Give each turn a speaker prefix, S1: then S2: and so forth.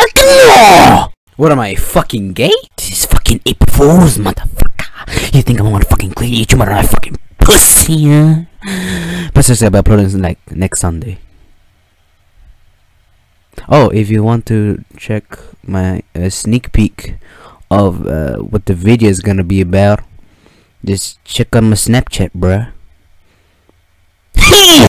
S1: no! What am I, fucking gay? This is fucking April Fool's, motherfucker. You think I'm gonna fucking clean you, my fucking pussy, huh? But seriously, I'll be uploading like next Sunday. Oh, if you want to check my sneak peek of what the video is gonna be about, just check out my Snapchat, bruh.